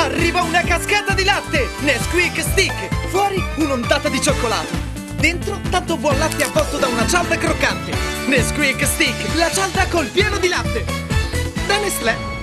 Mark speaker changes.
Speaker 1: Arriva una cascata di latte! Nesquik Stick! Fuori un'ondata di cioccolato! Dentro tanto buon latte avvolto da una cialda croccante! Nesquik Stick! La cialda col pieno di latte! Da Nestlé!